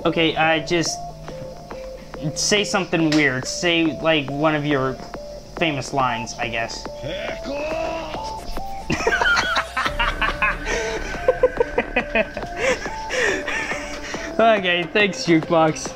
Okay, just say something weird. Say like one of your famous lines, I guess. Okay, thanks, Jukebox.